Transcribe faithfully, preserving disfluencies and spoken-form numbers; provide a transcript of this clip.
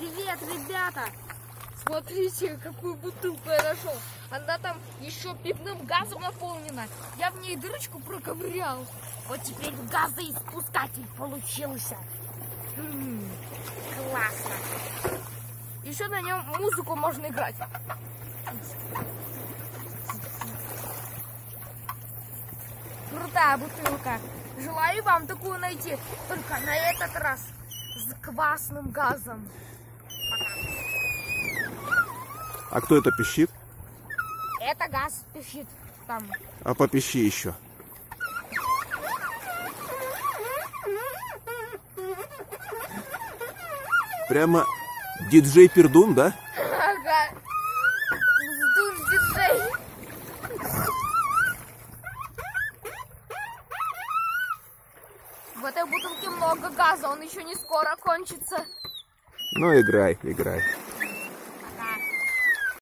Привет, ребята! Смотрите, какую бутылку я нашел. Она там еще пивным газом наполнена. Я в ней дырочку проковырял. Вот теперь газоиспускатель получился. М-м, классно. Еще на нем музыку можно играть. Крутая бутылка. Желаю вам такую найти, только на этот раз с квасным газом. А кто это пищит? Это газ пищит там. А попищи еще. Прямо диджей Пердун, да? Ага. Вздуш диджей. В этой бутылке много газа, он еще не скоро кончится. Ну, играй, играй.